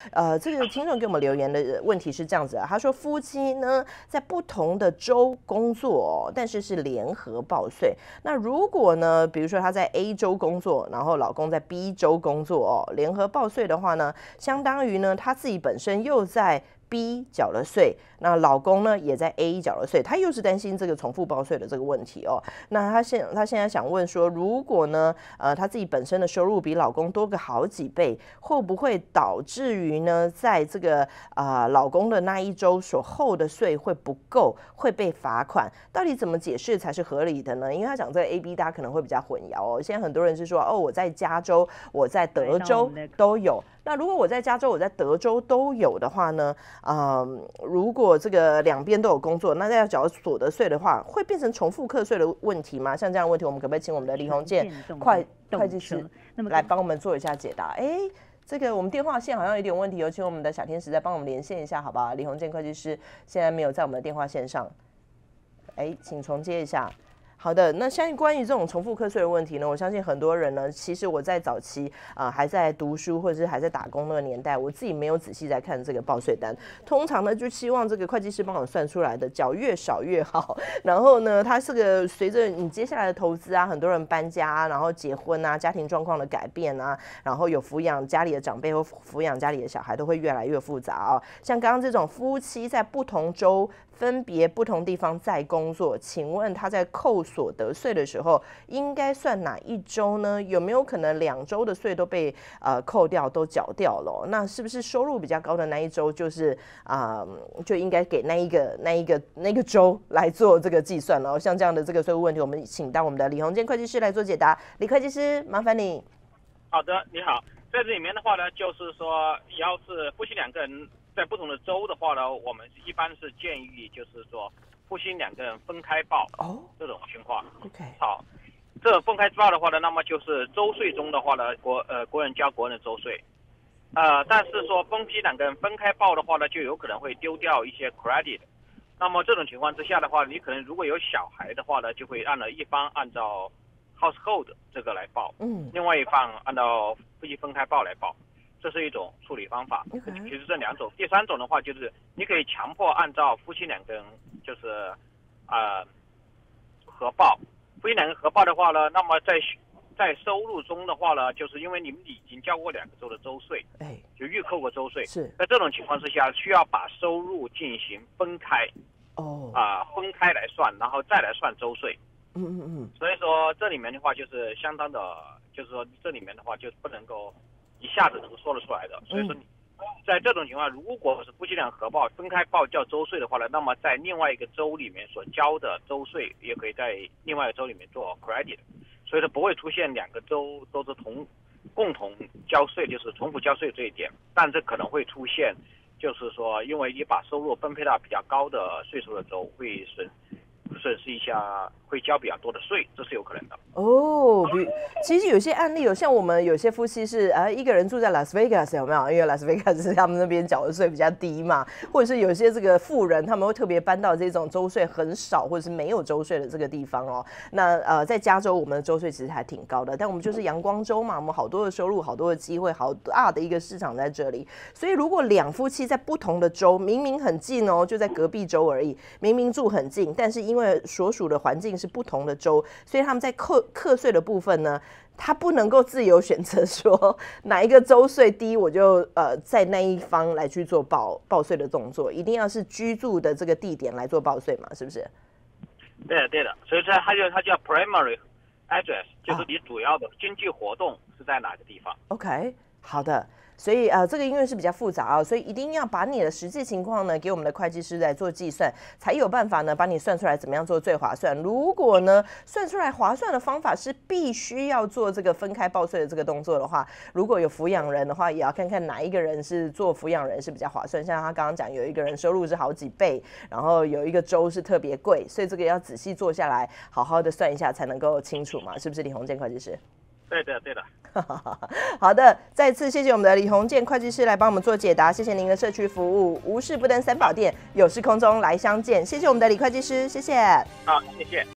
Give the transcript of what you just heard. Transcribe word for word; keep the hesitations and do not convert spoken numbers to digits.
呃，这个听众给我们留言的问题是这样子啊，他说夫妻呢在不同的州工作、哦，但是是联合报税。那如果呢，比如说他在 A 州工作，然后老公在 B 州工作哦，联合报税的话呢，相当于呢他自己本身又在B 缴了税，那老公呢也在 A 缴了税，他又是担心这个重复报税的这个问题哦。那他现他现在想问说，如果呢，呃，他自己本身的收入比老公多个好几倍，会不会导致于呢，在这个啊、呃、老公的那一周所扣的税会不够，会被罚款？到底怎么解释才是合理的呢？因为他讲这个 A B， 大家可能会比较混淆哦。现在很多人是说，哦，我在加州，我在德州都有。那如果我在加州，我在德州都有的话呢，嗯，如果这个两边都有工作，那要缴所得税的话，会变成重复课税的问题吗？像这样的问题，我们可不可以请我们的李宏健会会计师来帮我们做一下解答？哎，这个我们电话线好像有点问题，有请我们的小天使再帮我们连线一下，好不好？李宏健会计师现在没有在我们的电话线上，哎，请重接一下。好的，那相信关于这种重复课税的问题呢，我相信很多人呢，其实我在早期啊、呃、还在读书或者是还在打工那个年代，我自己没有仔细在看这个报税单，通常呢就希望这个会计师帮我算出来的缴越少越好。然后呢，它这个随着你接下来的投资啊，很多人搬家，然后结婚啊，家庭状况的改变啊，然后有抚养家里的长辈或抚养家里的小孩，都会越来越复杂哦。像刚刚这种夫妻在不同州分别不同地方在工作，请问他在扣所得税的时候，应该算哪一州呢？有没有可能两州的税都被呃扣掉，都缴掉了、哦？那是不是收入比较高的那一州，就是啊、呃，就应该给那一个那一个那个州来做这个计算了？像这样的这个税务问题，我们请到我们的李宏健会计师来做解答。李会计师，麻烦你。 好的，你好。在这里面的话呢，就是说，要是夫妻两个人在不同的州的话呢，我们一般是建议就是说，夫妻两个人分开报哦，这种情况。 OK。 好，这种分开报的话呢，那么就是州税中的话呢，国呃国人交国人的州税，呃，但是说夫妻两个人分开报的话呢，就有可能会丢掉一些 credit。那么这种情况之下的话，你可能如果有小孩的话呢，就会按照一方按照 household 这个来报，嗯，另外一方按照夫妻分开报来报。这是一种处理方法，其实这两种。第三种的话，就是你可以强迫按照夫妻两个人，就是呃合报。夫妻两个合报的话呢，那么在在收入中的话呢，就是因为你们已经交过两个州的州税，哎，就预扣过州税。是在这种情况之下，需要把收入进行分开，哦，啊、呃，分开来算，然后再来算州税。嗯嗯嗯。所以说这里面的话，就是相当的，就是说这里面的话，就不能够一下子能说得出来的，所以说你在这种情况，如果是夫妻俩合报分开报交州税的话呢，那么在另外一个州里面所交的州税也可以在另外一个州里面做 credit， 所以说不会出现两个州都是同共同交税，就是重复交税这一点，但这可能会出现，就是说因为你把收入分配到比较高的税数的州，会损损失一下，会交比较多的税，这是有可能的。 哦，比其实有些案例有像我们有些夫妻是啊、呃，一个人住在拉斯维加斯，有没有？因为拉斯维加斯是他们那边缴的税比较低嘛，或者是有些这个富人他们会特别搬到这种州税很少或者是没有州税的这个地方哦。那呃，在加州我们的州税其实还挺高的，但我们就是阳光州嘛，我们好多的收入、好多的机会、好大的一个市场在这里。所以如果两夫妻在不同的州，明明很近哦，就在隔壁州而已，明明住很近，但是因为所属的环境是不同的州，所以他们在扣课税的部分呢，他不能够自由选择说哪一个州税低，我就呃在那一方来去做报报税的动作，一定要是居住的这个地点来做报税嘛，是不是？ 对的，对的，所以说它就它叫 primary address， 就是你主要的经济活动是在哪个地方。 OK， 好的。所以呃，这个因为是比较复杂啊，所以一定要把你的实际情况呢给我们的会计师来做计算，才有办法呢把你算出来怎么样做最划算。如果呢算出来划算的方法是必须要做这个分开报税的这个动作的话，如果有抚养人的话，也要看看哪一个人是做抚养人是比较划算。像他刚刚讲，有一个人收入是好几倍，然后有一个州是特别贵，所以这个要仔细做下来，好好的算一下才能够清楚嘛，是不是李宏健会计师？ 对的，对的。 好的，再次谢谢我们的李宏健会计师来帮我们做解答，谢谢您的社区服务，无事不登三宝殿，有事空中来相见，谢谢我们的李会计师，谢谢。 好，谢谢。